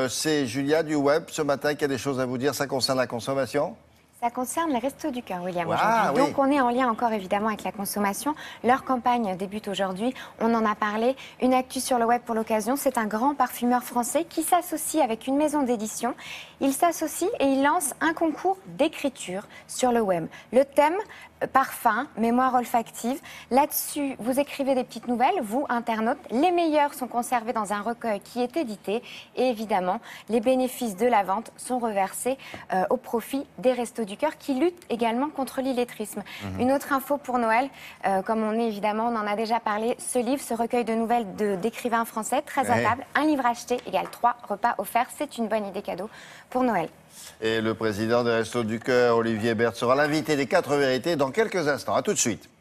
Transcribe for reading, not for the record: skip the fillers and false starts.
c'est Julia du web ce matin qui a des choses à vous dire. Ça concerne la consommation? Ça concerne les Restos du Cœur, William, Ah, aujourd'hui. oui. Donc, on est en lien encore, évidemment, avec la consommation. Leur campagne débute aujourd'hui. On en a parlé. Une actu sur le web pour l'occasion. C'est un grand parfumeur français qui s'associe avec une maison d'édition. Il s'associe et il lance un concours d'écriture sur le web. Le thème, parfum, mémoire olfactive. Là-dessus, vous écrivez des petites nouvelles, vous, internautes. Les meilleures sont conservées dans un recueil qui est édité. Et évidemment, les bénéfices de la vente sont reversés au profit des Restos du Cœur qui luttent également contre l'illettrisme. Une autre info pour Noël, comme on est évidemment, on en a déjà parlé, ce livre, ce recueil de nouvelles d'écrivains français, 13 à table, un livre acheté égale 3 repas offerts. C'est une bonne idée cadeau pour Noël. Et le président des Restos du Cœur, Olivier Bert, sera l'invité des 4 vérités dans quelques instants. A tout de suite.